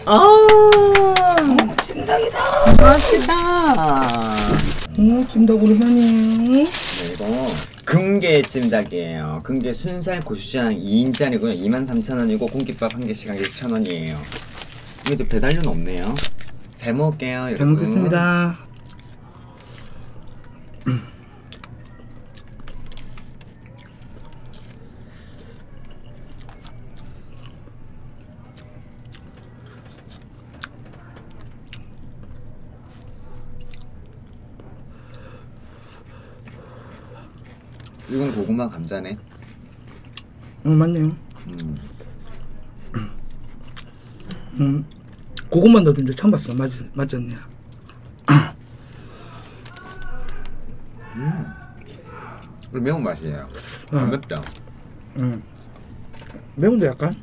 찜닭이다. 맛있다. 찜닭 오랜만이에요. 네, 이거 금게 찜닭이에요. 금게 순살 고추장 2인짜리고요. 23,000원이고 공깃밥 한 개씩 6,000원이에요. 이것도 배달료는 없네요. 잘 먹을게요. 잘 여러분. 먹겠습니다. 이건 고구마 감자네. 맞네요. 고구마 넣어준 적 처음 봤어. 맞았네. 그리고 매운 맛이에요. 안 맵죠? 매운데 약간?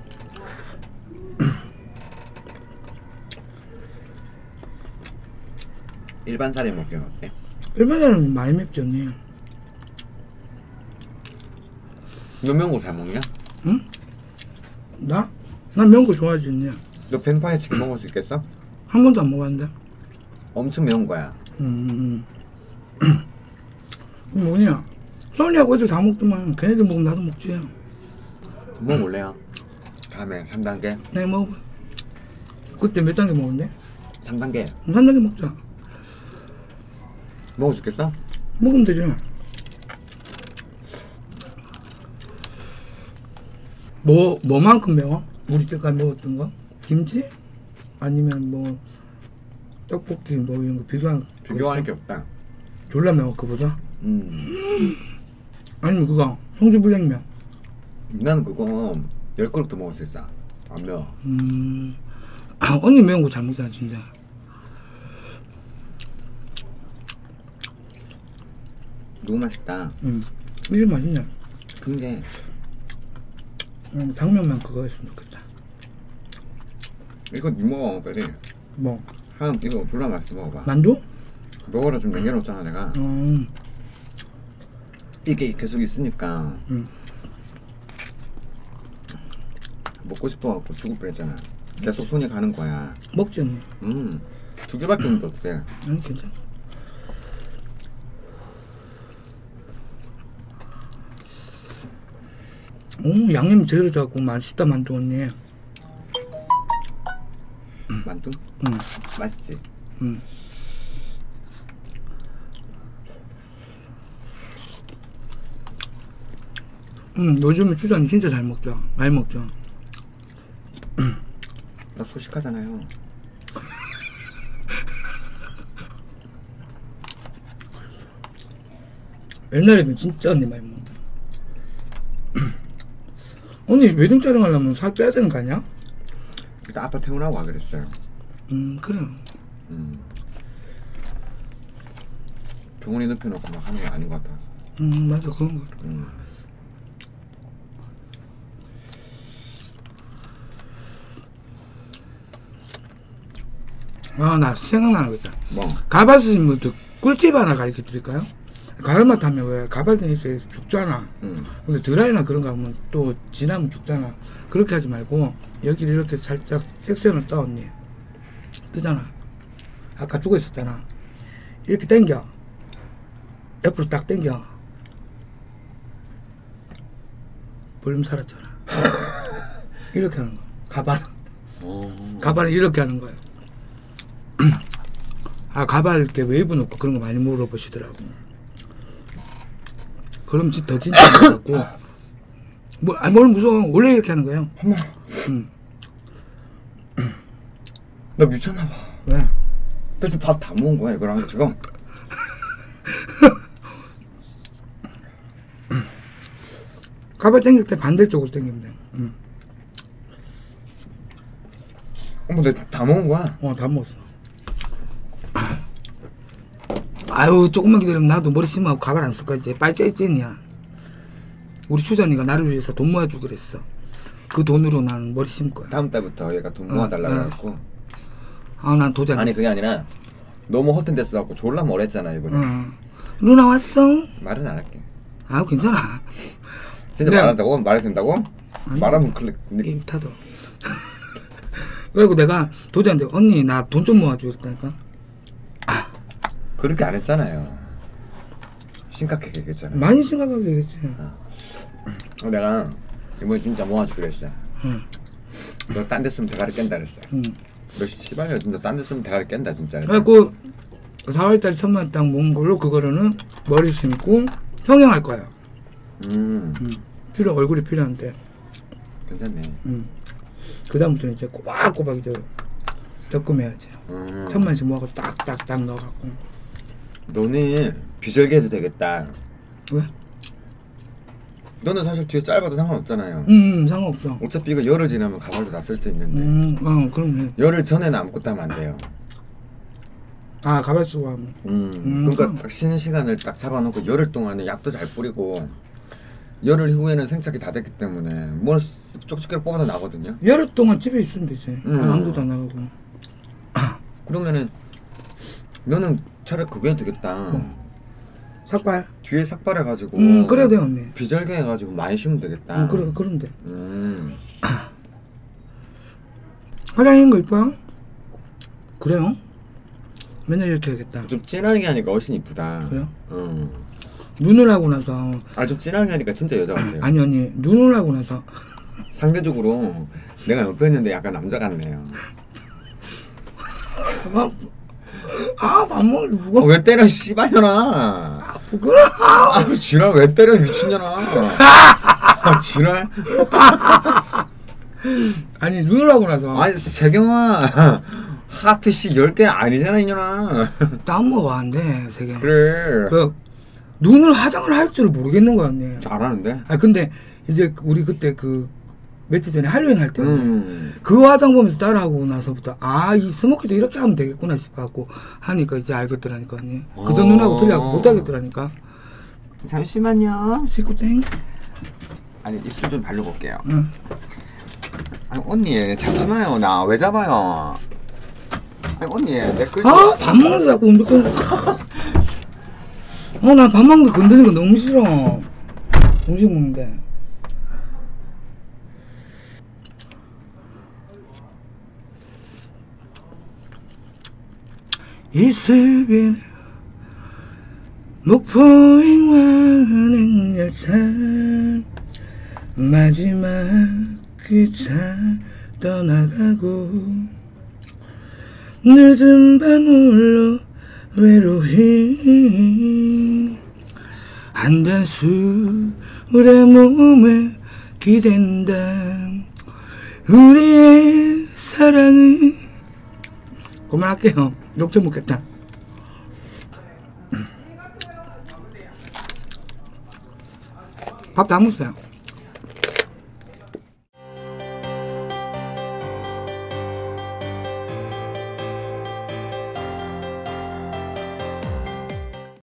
일반 쌀에 먹기는 어때? 일반에는 많이 맵지 않니? 너 매운 거 잘 먹냐? 응? 나? 난 매운 거 좋아하지 않니? 너 뱀파이어 치킨 먹을 수 있겠어? 한 번도 안 먹었는데. 엄청 매운 거야. 뭐냐? 소니하고 애들 다 먹더만. 걔네들 먹으면 나도 먹지. 먹어볼래요? 다음에 3단계. 네, 먹어봐. 그때 몇 단계 먹었는데? 3단계. 3단계 먹자. 먹을 수 있겠어? 먹으면 되지. 뭐만큼 매워? 우리 때까지 먹었던 거? 김치? 아니면 뭐 떡볶이 뭐 이런 거 비교할 게 없다. 졸라 매워 그보다? 아니면 그거 송주불냉면. 나는 그거 10그릇도 먹을 수 있어. 안 매워. 언니 매운 거 잘 먹잖아 진짜. 너무 맛있다. 이게 맛있냐? 근데 당면만 그거 했으면 좋겠다. 이거 니 먹어 빨리. 뭐? 이거 졸라 맛있어. 먹어봐. 만두? 먹으라 좀 남겨놓잖아 내가. 이게 계속 있으니까 먹고 싶어갖고 죽을 뻔했잖아. 계속 손이 가는 거야. 먹지 언니. 2개밖에 없는데 어떡해. 아니 괜찮아. 양념이 제대로 잡고 맛있다 만두 언니. 만두? 맛있지? 요즘에 추자는 진짜 잘 먹죠. 많이 먹죠. 나 소식하잖아요. 옛날에는 진짜 언니 많이 먹는다. 언니 웨딩 촬영하려면 살 빼야 되는 거 아니야? 일단 아빠 퇴근하고 와 그랬어요. 그래. 병원에 눕혀놓고 막 하는 거 아닌 것 같아서. 맞아 그런 거. 나 생각나는 거 있다. 뭐? 가발 쓰신 분들 꿀팁 하나 가르쳐 드릴까요? 가을맛 하면 왜 가발등이 이렇게 죽잖아. 근데 드라이나 그런 거 하면 또 지나면 죽잖아. 그렇게 하지 말고 여기를 이렇게 살짝 섹션을 떠 언니. 뜨잖아. 아까 죽어 있었잖아. 이렇게 당겨. 옆으로 딱 당겨. 볼륨 살았잖아. 이렇게 하는 거. 가발은 이렇게 하는 거예요. 가발 이렇게 웨이브 놓고 그런 거 많이 물어보시더라고. 그럼 더 진짜 안 같고. 뭘 무서워. 원래 이렇게 하는 거예요. 엄마. 나 미쳤나봐. 왜? 나 지금 밥 다 먹은 거야 이거랑 지금. 가발 당길 때 반대쪽으로 당기면 돼. 어머 내가 다 먹은 거야. 다 먹었어. 아유 조금만 기다리면 나도 머리 심하고 가발 안 쓸 거야. 이제 빨리 째지냐. 우리 추자니가 나를 위해서 돈 모아주기로 그랬어. 그 돈으로 난 머리 심을 거야. 다음 달부터 얘가 돈 모아달라고 해갖고. 난 도저히 안 아니 했어. 그게 아니라 너무 헛된데스갖고 졸라 멀었잖아 이번에. 누나 왔어? 말은 안 할게. 괜찮아. 진짜 말한다고? 말이 된다고? 말하면 클릭. 입 타도. 그리고 내가 도저한테 언니 나 돈 좀 모아줘 이랬다니까. 그렇게 안 했잖아요. 심각하게 얘기했잖아요. 많이 심각하게 얘기했지. 내가 이번에 진짜 모아주기로 했어요. 응. 너 딴 데 쓰면 대가리 깬다 그랬어요. 응. 너 씨발이야 진짜 딴 데 쓰면 대가리 깬다 진짜. 그래갖고 4월달 1,000만 딱 모은 걸로 그거로는 머리 심고 성형할 거야. 얼굴이 필요한데. 괜찮네. 그 다음부터는 이제 꼬박꼬박 이제 적금해야지. 1,000만씩 모아서 딱딱딱 넣어갖고. 너는 비절개 해도 되겠다. 왜? 너는 사실 뒤에 짧아도 상관없잖아요. 상관없어. 어차피 이거 열흘 지나면 가발도 다 쓸 수 있는데. 그럼 해. 열흘 전에는 아무것도 하면 안 돼요. 아 가발 쓰고 하면. 그러니까 딱 쉬는 시간을 딱 잡아놓고 열흘 동안에 약도 잘 뿌리고 열흘 후에는 생착이 다 됐기 때문에 뭘 쪽집게로 뽑아도 나거든요. 열흘 동안 집에 있으면 되지. 아무도 안 나가고. 그러면은 너는 차라리 그거 해도 되겠다. 삭발. 뒤에 삭발해가지고. 그래야 돼 언니. 비절개 해가지고 많이 쉬면 되겠다. 그럼 돼. 화장인 거 이뻐요? 그래요? 맨날 이렇게 해야겠다. 좀 진하게 하니까 훨씬 이쁘다. 그래요? 눈을 하고 나서. 좀 진하게 하니까 진짜 여자 같아요. 아니 언니 눈을 하고 나서. 상대적으로 내가 옆에 있는데 약간 남자 같네요. 밥 먹는 누가? 왜 때려 씨발년아. 부끄러워. 지랄 왜 때려 미친년아. 지랄. 아니 눈을 하고 나서. 아니 세경아 하트 씨 10개 아니잖아 이년아. 나 먹어 안 돼 세계. 그래. 눈을 화장을 할 줄 모르겠는 거야 언니. 잘하는데. 근데 이제 우리 그때 그 며칠 전에 할로윈 할 때 그 화장 보면서 따라하고 나서부터 이 스모키도 이렇게 하면 되겠구나 싶어갖고 하니까 이제 알겠더라니까 언니. 그전 눈하고 틀려갖고 못하겠더라니까. 잠시만요. 식구땡. 아니 입술 좀 발라볼게요. 응. 언니 잡지 마요. 나 왜 잡아요? 언니 내 글. 밥 먹는데 자꾸 운동. 나 밥 먹는데 건드리는 거 너무 싫어. 음식 먹는데. 이슬빈 목포행완행 열차 마지막 기차 떠나가고 늦은 밤홀로 외로이 한잔 술에 몸을 기댄다 우리의 사랑은. 그만할게요. 녹차 먹겠다. 밥 다 먹었어요.